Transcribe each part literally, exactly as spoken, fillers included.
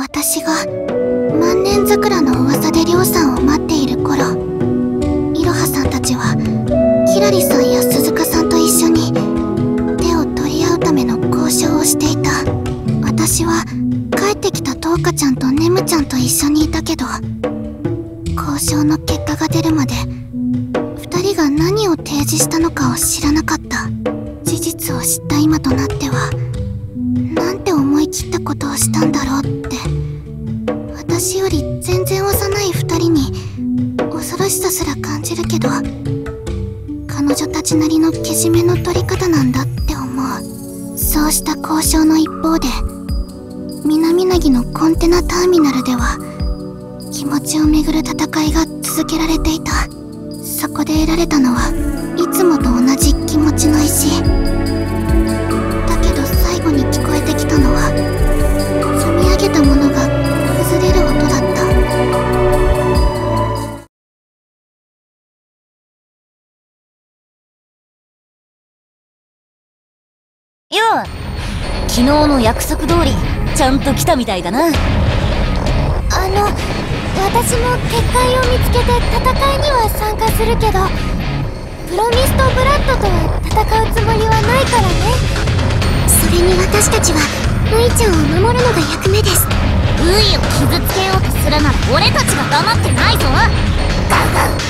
私が万年桜の噂でりょうさんを待っている頃、いろはさんたちはキラリさんや鈴鹿さんと一緒に手を取り合うための交渉をしていた。私は帰ってきたトウカちゃんとネムちゃんと一緒にいたけど、交渉の結果が出るまで二人が何を提示したのかを知らなかった。事実を知った今となっては、なんて思い切ったことをしたんだろうって、私より全然幼い二人に恐ろしさすら感じるけど、彼女たちなりのけじめの取り方なんだって思う。そうした交渉の一方で、南凪のコンテナターミナルでは気持ちをめぐる戦いが続けられていた。そこで得られたのはいつもと同じ気持ちの石だけど、最後に聞こえてきたのは積み上げたものが崩れる音だった。 よう、昨日の約束通りちゃんと来たみたいだな。 あの、私も結界を見つけて戦いには参加するけど、プロミストブラッドとは戦うつもりはないからね。それに私たちはウイちゃんを守るのが役目です。 ウイを傷つけようとするなら俺たちが黙ってないぞ。ガウガウ。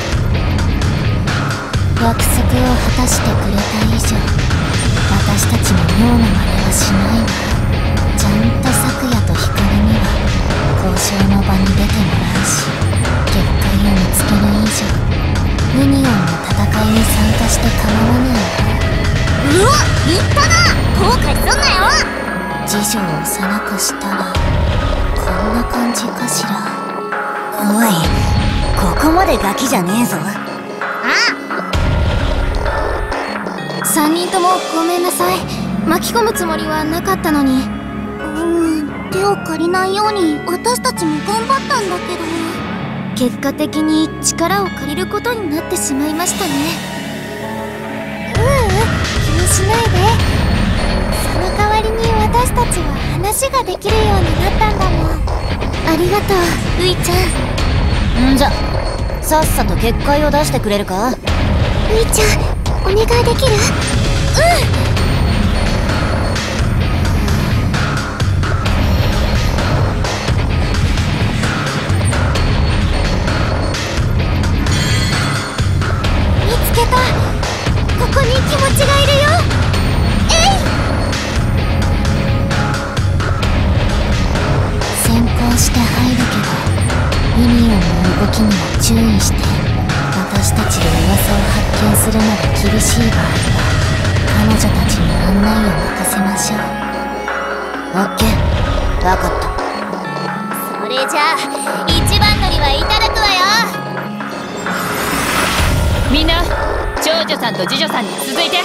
約束を果たしてくれた以上、私たちも妙な真似はしないわ。ちゃんと咲夜と光には交渉の場に出てもらうし、結界を見つける以上、ユニオンの戦いに参加して構わないわ。 うわっ、言ったな。後悔すんなよ。 次女を幼くしたらこんな感じかしら。 おい、ここまでガキじゃねえぞ。ああ、さんにんともごめんなさい。巻き込むつもりはなかったのに。うーん、手を借りないように私たちも頑張ったんだけど、結果的に力を借りることになってしまいましたね。ううん、気にしないで。その代わりに私たちは話ができるようになったんだもん。ありがとう、ウイちゃん。 んじゃ、さっさと結界を出してくれるか。 ウイちゃん、お願いできる？うん。ここに気持ちがいるよ。えい！先行して入るけど、ユニオンの動きには注意して。私たちで噂を発見するのが厳しい場合は彼女たちに案内を任せましょう。 オッケー、わかった。 それじゃあ一番乗りはいただくわよ。 みんな、長女さんと次女さんに続いて。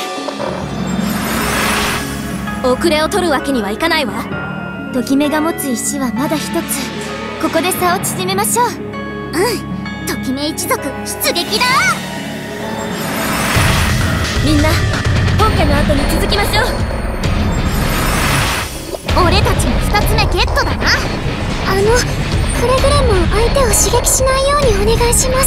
遅れを取るわけにはいかないわ。ときめが持つ石はまだ一つ。ここで差を縮めましょう。うん、ときめ一族出撃だ。みんな本家の後に続きましょう。俺たちも二つ目ゲットだな。あの、くれぐれも相手を刺激しないようにお願いします。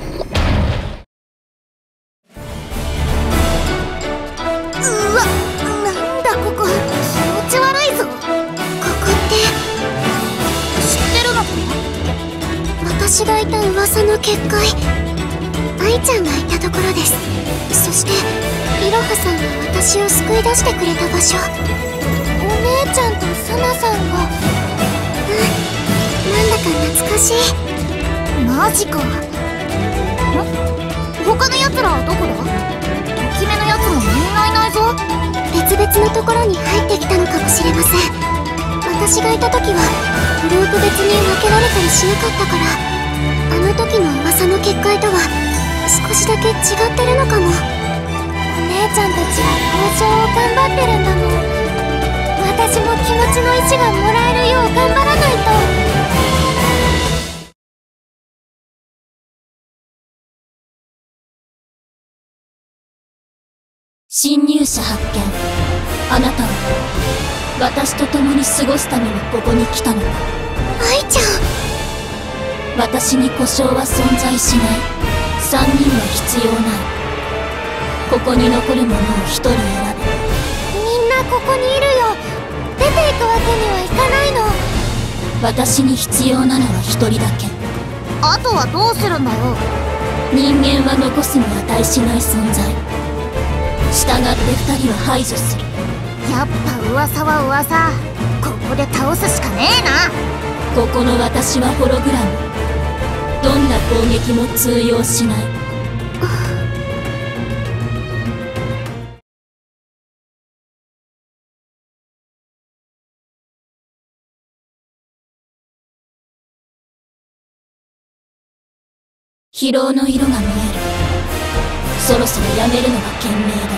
私がいた噂の結界、愛ちゃんがいたところです。そしていろはさんが私を救い出してくれた場所。お姉ちゃんとサナさんが。うん、なんだか懐かしい。マジか。ん？他のやつらはどこだ？ときめのやつもみんないないぞ。別々のところに入ってきたのかもしれません。私がいた時はグループ別に分けられたりしなかったから、あの時の噂の結界とは少しだけ違ってるのかも。お姉ちゃんたちは交渉を頑張ってるんだもん。私も気持ちの石がもらえるよう頑張らないと。 侵入者発見。あなたは私と共に過ごすためにここに来たのか。 愛ちゃん。 私に故障は存在しない。三人は必要ない。ここに残るものを一人選べ。 みんなここにいるよ。出ていくわけにはいかないの。 私に必要なのは一人だけ。 あとはどうするんだよ。 人間は残すに値しない存在。従って二人は排除する。 やっぱ噂は噂。ここで倒すしかねえな。 ここの私はホログラム。どんな攻撃も通用しない。疲労の色が見える。そろそろやめるのが賢明だ。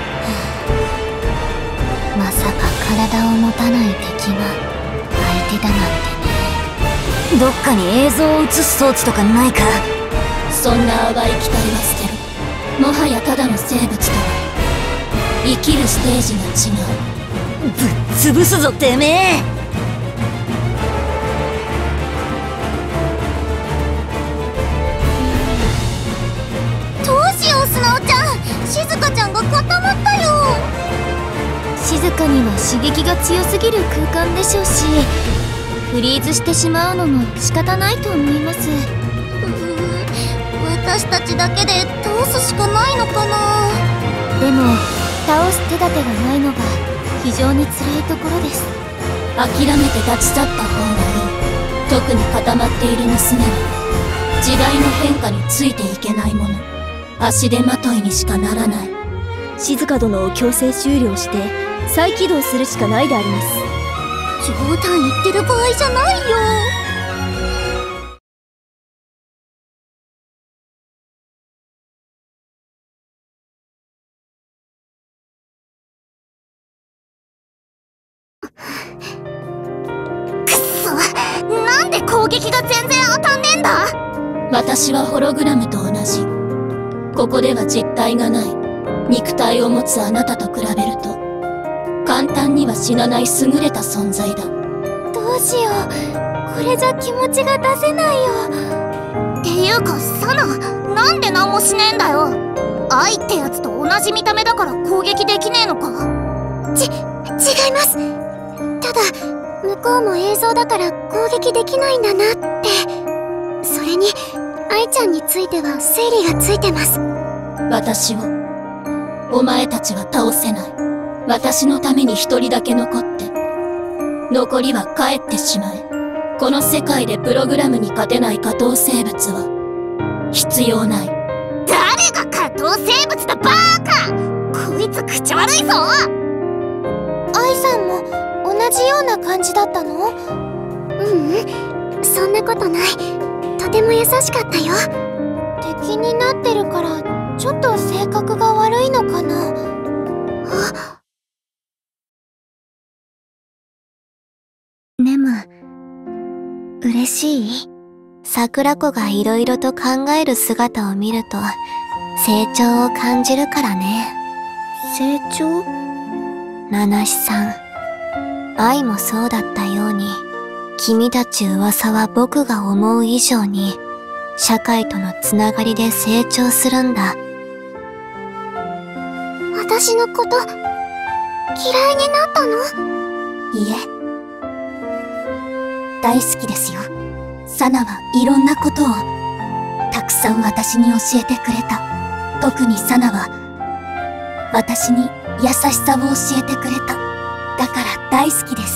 まさか体を持たない敵が相手だなんてね。どっかに映像を映す装置とかないか。 そんな淡い期待は捨てる。もはやただの生物とは生きるステージが違う。 ぶっ潰すぞてめえ。どうしようスナオちゃん。静香ちゃんが固まったよ。静香には刺激が強すぎる空間でしょうし、フリーズしてしまうのも仕方ないと思います。うーん、私たちだけで倒すしかないのかな。でも倒す手立てがないのが非常に辛いところです。 諦めて立ち去った方がいい。特に固まっている娘は時代の変化についていけないもの。足手まといにしかならない。 静香殿を強制終了して再起動するしかないであります。 冗談言ってる場合じゃないよ。 くっそ、なんで攻撃が全然当たんねえんだ。 私はホログラムと同じ。ここでは実体がない。肉体を持つあなたと比べると簡単には死なない優れた存在だ。 どうしよう、これじゃ気持ちが出せないよ。 っていうかサナ、なんで何もしねえんだよ。愛ってやつと同じ見た目だから攻撃できねえのか。 ち、違います。ただ向こうも映像だから攻撃できないんだなって。それに愛ちゃんについては整理がついてます。 私をお前たちは倒せない。私のために一人だけ残って、残りは帰ってしまえ。この世界でプログラムに勝てない下等生物は必要ない。 誰が下等生物だバーカ。こいつ口悪いぞ。 愛さんも同じような感じだったの？ううん、そんなことない。とても優しかったよ。敵になってるからちょっと性格が悪いのかな。あ、ネム、嬉しい？桜子がいろいろと考える姿を見ると成長を感じるからね。成長？ナナシさん、愛もそうだったように、君たち噂は僕が思う以上に社会とのつながりで成長するんだ。私のこと嫌いになったの？ いいえ、大好きですよ。サナはいろんなことをたくさん私に教えてくれた。特にサナは私に優しさを教えてくれた。だから大好きです。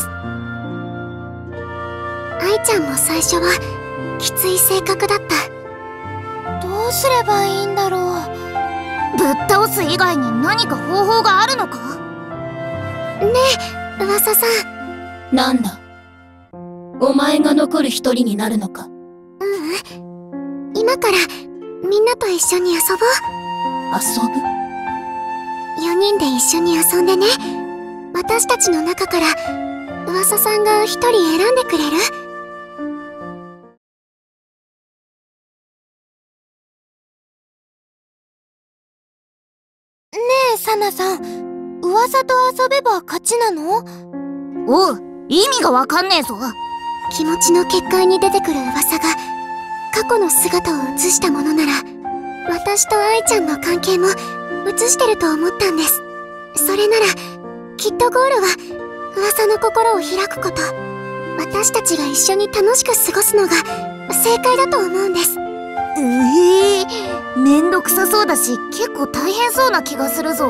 愛ちゃんも最初はきつい性格だった。どうすればいいんだろう。 ぶっ倒す以外に何か方法があるのか。 ねえ、噂さん。 なんだ、お前が残る一人になるのか。 ううん、今からみんなと一緒に遊ぼう。 遊ぶ？ よにんで一緒に遊んでね。私たちの中から噂さんが一人選んでくれる？ねえサナさん、噂と遊べば勝ちなの？ おう、意味がわかんねえぞ。 気持ちの結界に出てくる噂が過去の姿を映したものなら、私と愛ちゃんの関係も映してると思ったんです。それならきっとゴールは噂の心を開くこと、私たちが一緒に楽しく過ごすのが正解だと思うんです。 ええー、めんどくさそうだし結構大変そうな気がするぞ。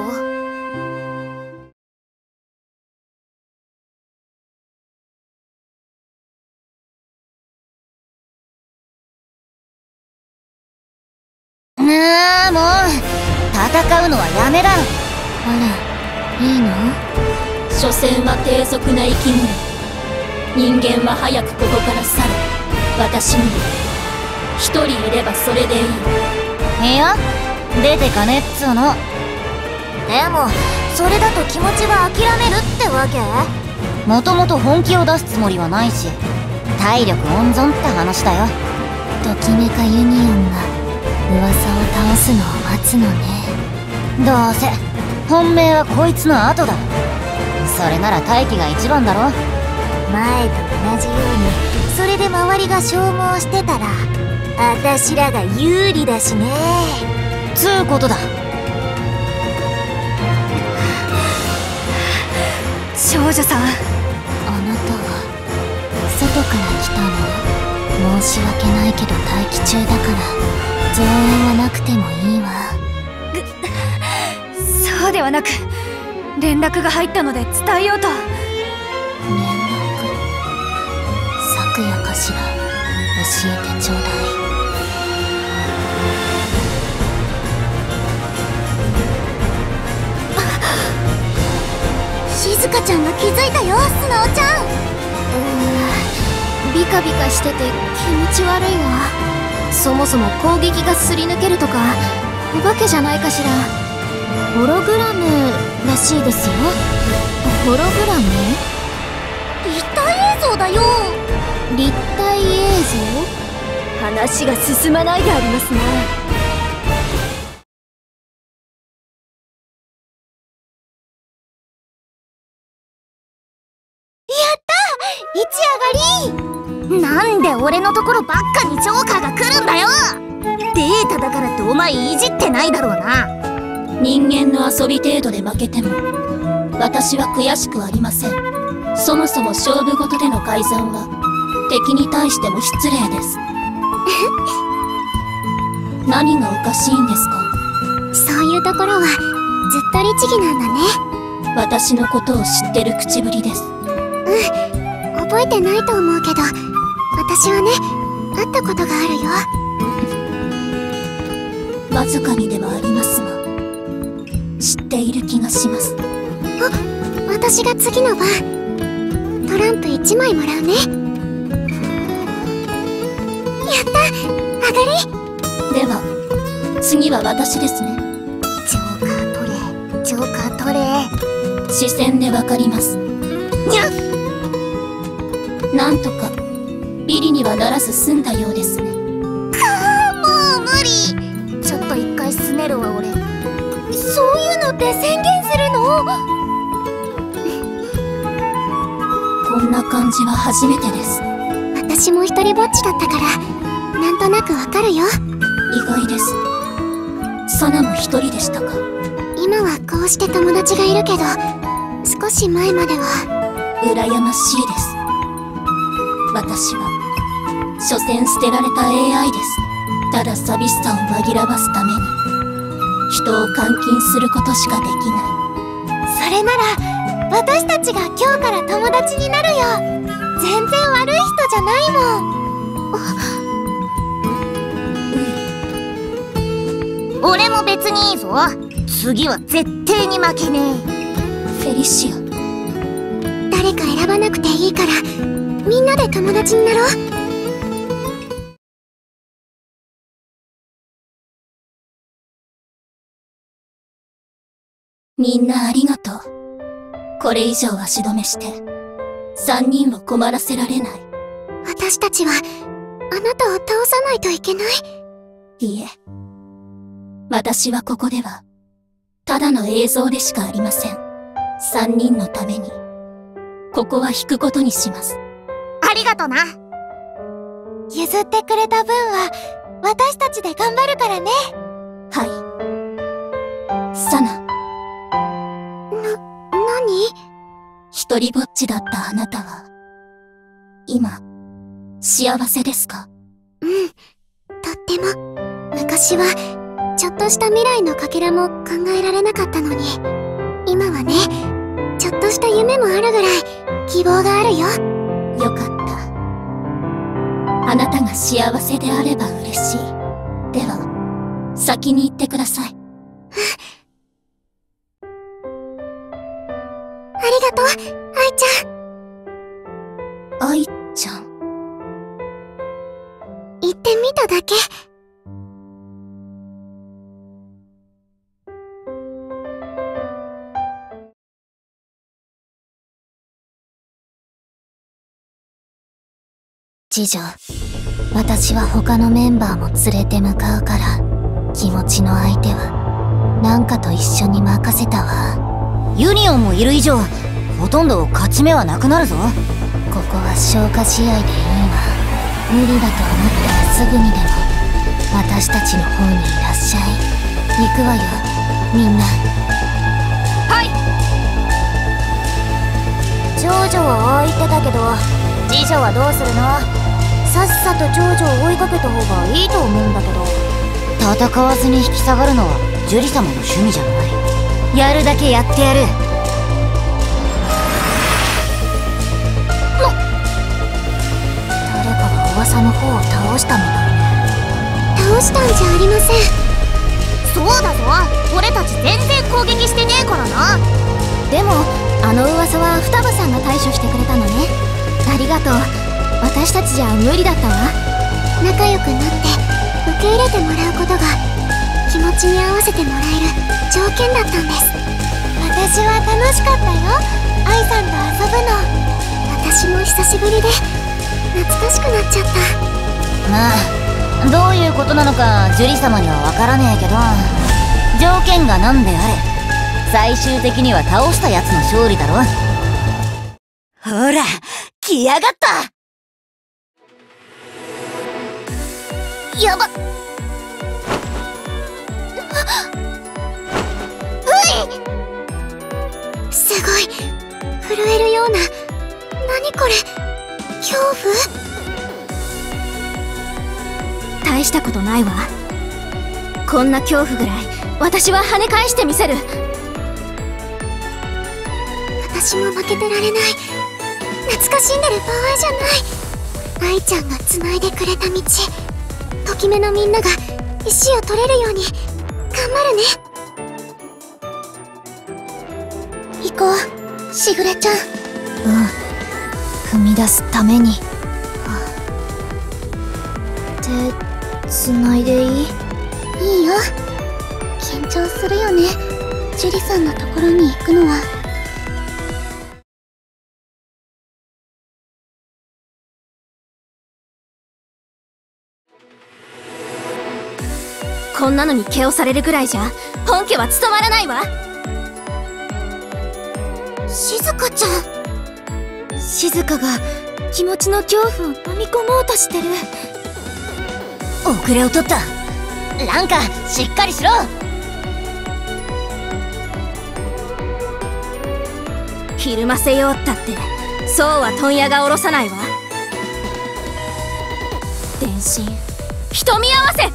なあもう戦うのはやめだ。あら、いいの？ 所詮は低俗な生き物。人間は早くここから去る。私に一人いればそれでいい。 いや、出てかねっつうの。でもそれだと気持ちは諦めるってわけ？もともと本気を出すつもりはないし、体力温存って話だよ。ときめかユニオンが噂を倒すのを待つのね。どうせ本命はこいつの後だ。それなら大気が一番だろ。前と同じようにそれで周りが消耗してたらあたしらが有利だしね。つうことだ。 少女さん、 あなたは外から来たの？申し訳ないけど待機中だから増援はなくてもいいわ。 そうではなく、連絡が入ったので伝えようと。 連絡？昨夜かしら。教えてちょうだい。しずかちゃんが気づいたよ、スナオちゃん。うーん、ビカビカしてて気持ち悪いわ。そもそも攻撃がすり抜けるとかお化けじゃないかしら。ホログラムらしいですよ。ホログラム？立体映像だよ。立体映像？ 話が進まないでありますね。 一上がり。なんで俺のところばっかにジョーカーが来るんだよ。データだからってお前いじってないだろうな。 人間の遊び程度で負けても私は悔しくありません。そもそも勝負事での改ざんは敵に対しても失礼です。何がおかしいんですか？ そういうところはずっと律儀なんだね。 私のことを知ってる口ぶりです。 うん、覚えてないと思うけど私はね、会ったことがあるよ。 わずかにではありますが知っている気がします。 あ、私が次の番トランプいちまいもらうね。やった、上がり。 では次は私ですね。 ジョーカー取れ、ジョーカー取れ。 視線でわかります。 にゃっ。 なんとかビリにはならず済んだようですね。 かー、もう無理。ちょっと一回すねるわ俺。そういうのって宣言するの？ こんな感じは初めてです。 私も一人ぼっちだったからなんとなくわかるよ。 意外です。サナも一人でしたか？ 今はこうして友達がいるけど少し前までは。 羨ましいです。私は所詮捨てられた エーアイ です。ただ寂しさを紛らわすために人を監禁することしかできない。 それなら私たちが今日から友達になるよ。全然悪い人じゃないもん。俺も別にいいぞ。次は絶対に負けねえ。フェリシア、 誰か選ばなくていいからみんなで友達になろう。 みんなありがとう。これ以上足止めして三人を困らせられない。 私たちはあなたを倒さないといけない。 いいえ、私はここではただの映像でしかありません。三人のためにここは引くことにします。 ありがとな。譲ってくれた分は私たちで頑張るからね。 はい。サナ。 な、何？ 一人ぼっちだったあなたは、今、幸せですか？ うん、とっても。昔は、ちょっとした未来のかけらも考えられなかったのに、今はね、ちょっとした夢もあるぐらい、希望があるよ。 よかった。あなたが幸せであれば嬉しい。では、先に行ってください。 ありがとう、愛ちゃん。 愛ちゃん。 言ってみただけ。 次女、私は他のメンバーも連れて向かうから、気持ちの相手は、なんかと一緒に任せたわ。ユニオンもいる以上、ほとんど勝ち目はなくなるぞ。ここは消化試合でいいわ。無理だと思ったらすぐにでも、私たちの方にいらっしゃい。行くわよ、みんな。 はい。 長女はああ言ってたけど、次女はどうするの？さっさと長女を追いかけた方がいいと思うんだけど。戦わずに引き下がるのは樹里様の趣味じゃない。やるだけやってやる。誰かが噂の方を倒したみたいね。 倒したんじゃありません。 そうだぞ、俺たち全然攻撃してねえからな。でもあの噂は双葉さんが対処してくれたのね。ありがとう。私たちじゃ無理だったわ。 仲良くなって受け入れてもらうことが気持ちに合わせてもらえる条件だったんです。私は楽しかったよ、愛さんと遊ぶの。私も久しぶりで懐かしくなっちゃった。 まあどういうことなのか樹里様にはわからねえけど、条件が何であれ最終的には倒したやつの勝利だろ。ほら来やがった。やばっ。 すごい震えるような。何これ、恐怖？ 大したことないわ。こんな恐怖ぐらい私は跳ね返してみせる。 私も負けてられない。懐かしんでる場合じゃない。愛ちゃんが繋いでくれた道、ときめのみんなが石を取れるように頑張るね。行こう、しぐれちゃん。 うん、踏み出すために。手繋いでいい？いいよ。緊張するよね、樹里さんのところに行くのは。 こんなのに毛をされるぐらいじゃ本家は務まらないわ。 静香ちゃん。静香が気持ちの恐怖を飲み込もうとしてる。 遅れを取った。ランカ、しっかりしろ。 ひるませようったってそうは問屋が下ろさないわ。電信瞳合わせ。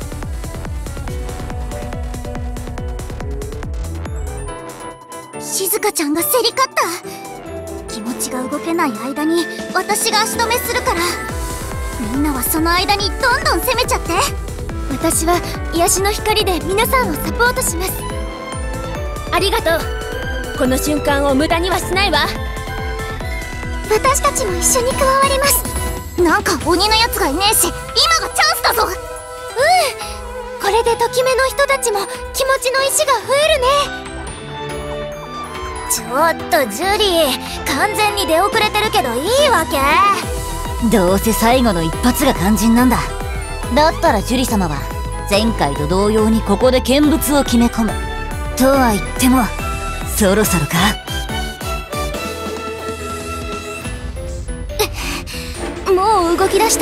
静香ちゃんが競り勝った。気持ちが動けない間に私が足止めするから、みんなはその間にどんどん攻めちゃって。 私は癒しの光で皆さんをサポートします。ありがとう。この瞬間を無駄にはしないわ。 私たちも一緒に加わります。 なんか鬼のやつがいねえし、今がチャンスだぞ。うん、 これでときめの人たちも気持ちの石が増えるね。 ちょっとジュリー、完全に出遅れてるけどいいわけ？どうせ最後の一発が肝心なんだ。だったらジュリ様は前回と同様にここで見物を決め込む。とは言ってもそろそろか。 もも動き出した。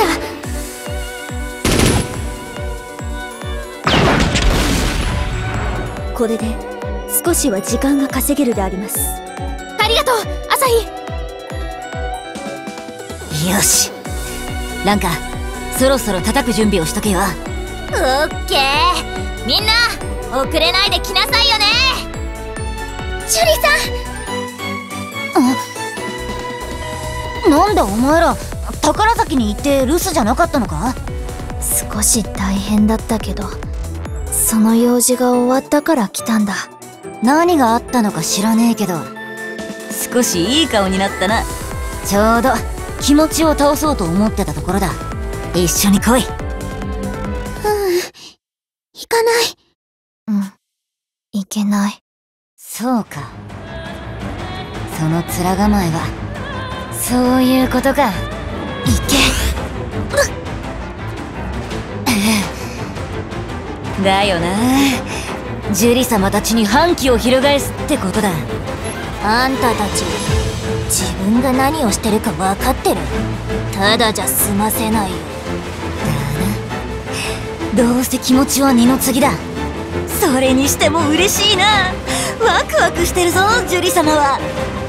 これで少しは時間が稼げるであります。ありがとう朝日。 よし、ランカ、そろそろ叩く準備をしとけよ。 オッケー、みんな遅れないで来なさいよね。ジュリさん、なんでお前ら宝崎に行って留守じゃなかったのか？ 少し大変だったけど、その用事が終わったから来たんだ。 何があったのか知らねえけど、少しいい顔になったな。ちょうど気持ちを倒そうと思ってたところだ。一緒に来い。 うん、行かない。うん、行けない。 そうか、その面構えはそういうことか。行け。だよな、ジュリ様たちに反旗を翻すってことだ。 あんたたち自分が何をしてるか分かってる？ただじゃ済ませないよ。 だな、どうせ気持ちは二の次だ。それにしても嬉しいな。ワクワクしてるぞジュリ様は。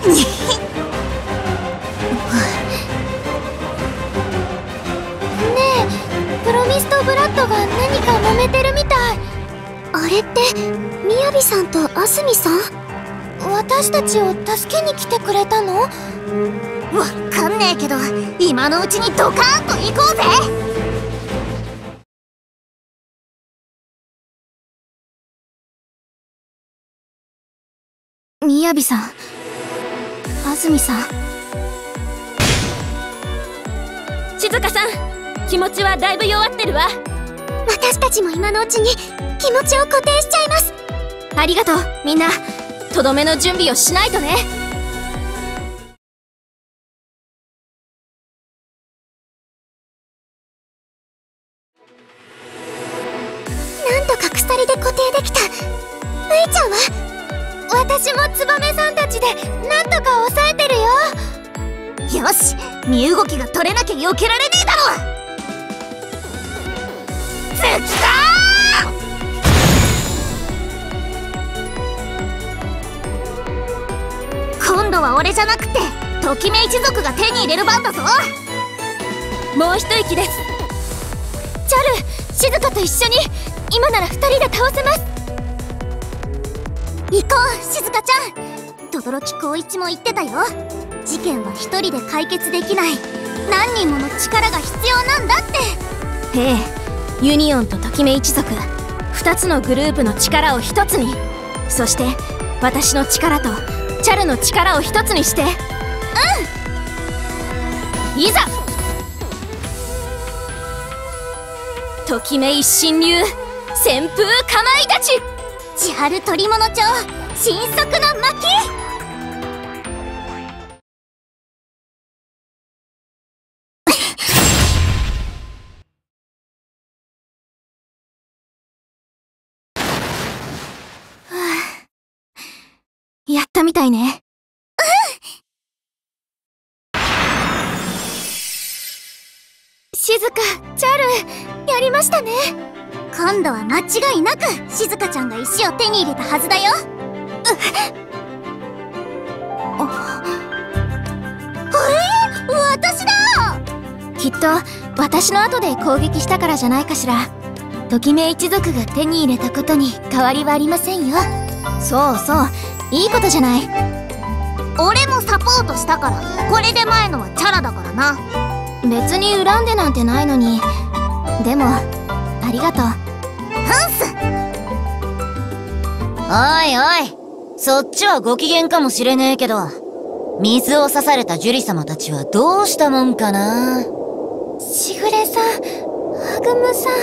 ねえ、プロミストブラッドが何か揉めてるみたい。 あれってみやびさんとあすみさん？ 私たちを助けに来てくれたの？ わかんねえけど、今のうちにドカーンと行こうぜ。 みやびさん、あずみさん。 静香さん、気持ちはだいぶ弱ってるわ。 私たちも今のうちに気持ちを固定しちゃいます。 ありがとう、みんな。とどめの準備をしないとね。 なんとか鎖で固定できた。ういちゃんは？ 私もツバメさんたちでなんとか抑えてるよ。 よし、身動きが取れなきゃ避けられねえだろ。絶対今度は俺じゃなくてときめ一族が手に入れる番だぞ。 もう一息です。チャル、静香と一緒に今なら二人で倒せます。 行こう静香ちゃん。轟光一も言ってたよ。事件は一人で解決できない、何人もの力が必要なんだって。 ええ、ユニオンとときめ一族、二つのグループの力を一つに、そして私の力とチャルの力を一つにして。うん、いざときめい侵入、旋風かまいたち、 千春鳥物町新速の巻。 やったみたいね。うん。静香、チャル、やりましたね。 今度は間違いなく静香ちゃんが石を手に入れたはずだよ。えー、私だ。 きっと私の後で攻撃したからじゃないかしら。ときめ一族が手に入れたことに変わりはありませんよ。そうそう、いいことじゃない。 俺もサポートしたから、これで前のはチャラだからな。 別に恨んでなんてないのに。でもありがとう。 フンス。おいおい、そっちはご機嫌かもしれねえけど、水を刺されたジュリ様たちはどうしたもんかな。 しぐれさん、はぐむさ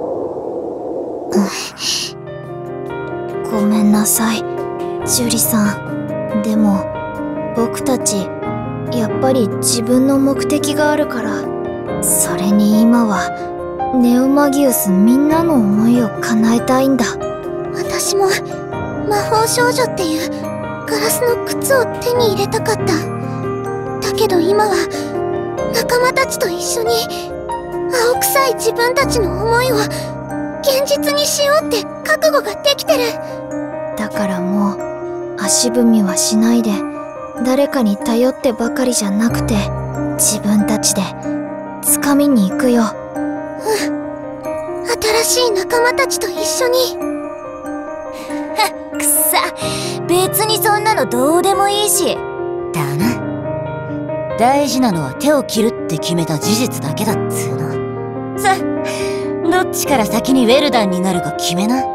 ん、ごめんなさいジュリさん。でも僕たちやっぱり自分の目的があるから、それに今はネオマギウスみんなの思いを叶えたいんだ。 私も魔法少女っていうガラスの靴を手に入れたかった。だけど今はな仲間たちと一緒に青臭い自分たちの思いを現実にしようって覚悟ができてる。 だからもう足踏みはしないで、誰かに頼ってばかりじゃなくて自分たちで掴みに行くよ。 うん。新しい仲間たちと一緒に。 くっさ、別にそんなのどうでもいいし。だな。大事なのは手を切るって決めた事実だけだっつうの。さ、どっちから先にウェルダンになるか決めな。 や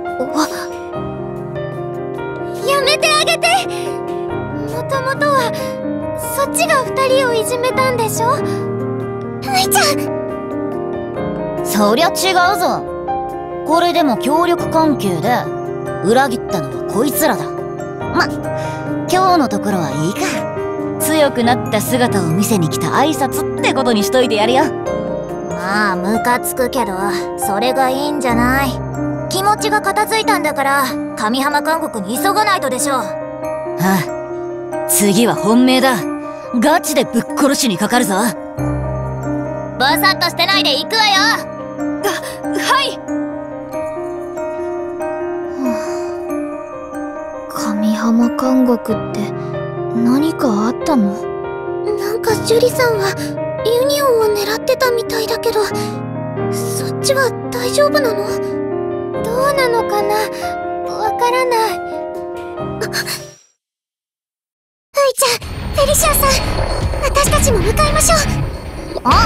めてあげて。もともとはそっちが二人をいじめたんでしょ。ふいちゃん。 そりゃ違うぞ。これでも協力関係で裏切ったのはこいつらだ。ま、今日のところはいいか。強くなった姿を見せに来た挨拶ってことにしといてやるよ。まあムカつくけどそれがいいんじゃない。気持ちが片付いたんだから神浜監獄に急がないとでしょ。ああ、次は本命だ。ガチでぶっ殺しにかかるぞ。ぼさっとしてないで行くわよ。 はい。 神浜監獄って何かあったの？ なんか樹里さんはユニオンを狙ってたみたいだけど、そっちは大丈夫なの？どうなのかな？わからない。ふいちゃん、フェリシアさん、私たちも向かいましょう。 あ、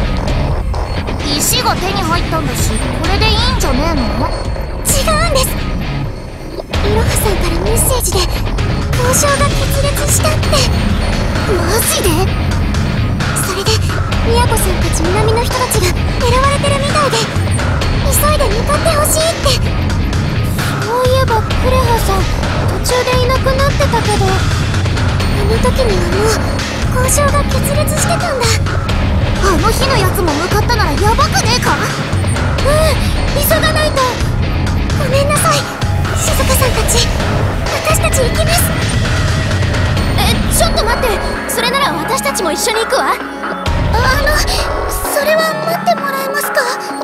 石が手に入ったんだし、これでいいんじゃねえの？ 違うんです。いろはさんからメッセージで交渉が決裂したって。マジで？それでみやこさんたち南の人たちが狙われてるみたいで、急いで向かってほしいって。そういえばクレハさん途中でいなくなってたけど、あの時にはもう交渉が決裂してたんだ。あの日のやつも向かったならヤバくねえか？うん、急がないと。ごめんなさい、静香さんたち。私たち行きます。 え、ちょっと待って、それなら私たちも一緒に行くわ。 あの、それは待ってもらえますか？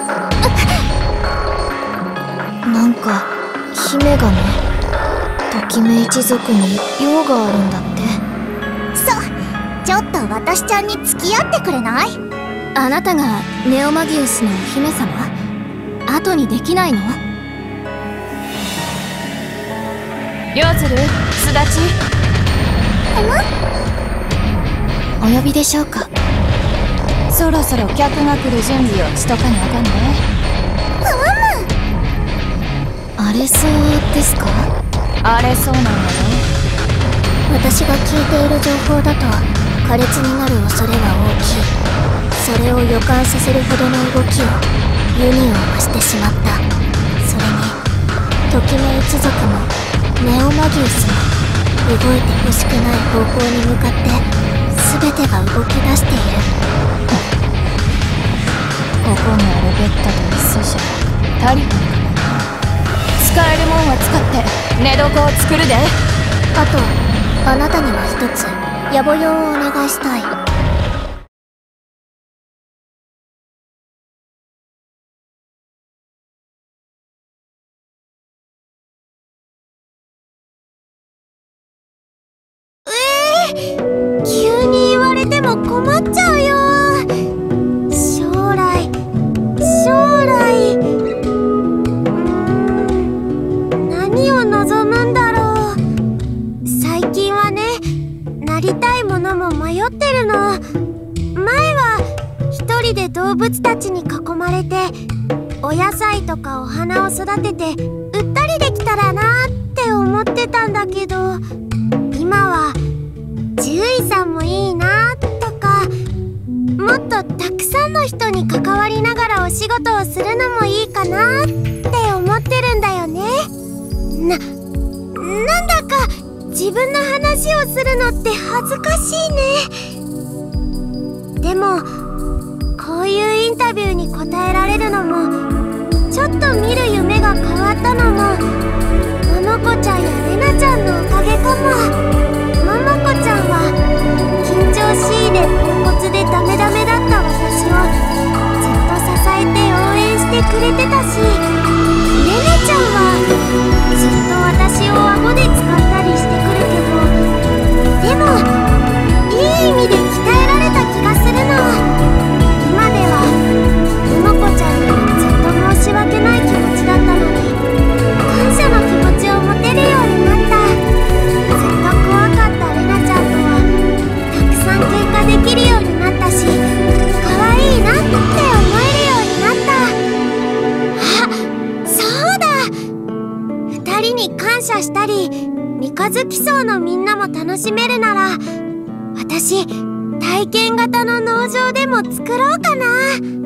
なんか姫がね、ときめ一族に用があるんだって。 そう、ちょっと私ちゃんに付き合ってくれない？ あなたがネオマギウスのお姫様？後にできないの？ りょうつる、すだち。 お呼びでしょうか？ そろそろ客が来る準備をしとかなあかんね。 あれそうですか？ あれそうなんだよ。 私が聞いている情報だと苛烈になる恐れは大きい。それを予感させるほどの動きをユニオンはしてしまった。それにときめ一族もネオマギウスも動いてほしくない方向に向かって全てが動き出している。 ここにあるベッドと椅子じゃ足りへんかな。使えるもんは使って寝床を作るで。 あと、あなたには一つ野暮用をお願いしたい。急に言われても困っちゃうよ。将来将来うーん何を望むんだろう。最近はね、なりたいものも迷ってるの。前は一人で動物たちに囲まれてお野菜とかお花を育てて売ったりできたらなって思ってたんだけど、今は獣医さんもいいなとか、もっとたくさんの人に関わりながらお仕事をするのもいいかなって思ってるんだよね。な、なんだか自分の話をするのって恥ずかしいね。でもこういうインタビューに答えられるのも、ちょっと見る夢が変わったのも、ももこちゃんやれなちゃんのおかげかも。ももこちゃんは緊張シー でポンコツでダメダメだった私をずっと支えて応援してくれてたし、レネちゃんはずっと私を顎で使ったりしてくるけど、でもいい意味で鍛えられた気がするの。今では桃子ちゃんにずっと申し訳ない気持ちだったのに、感謝の気持ちを持てるようになった。ずっと怖かったレナちゃんとはたくさん喧嘩できるようになったし、可愛いなって思えるようになった。あ、そうだ、二人に感謝したり三日月荘のみんなも楽しめるなら、私体験型の農場でも作ろうかな。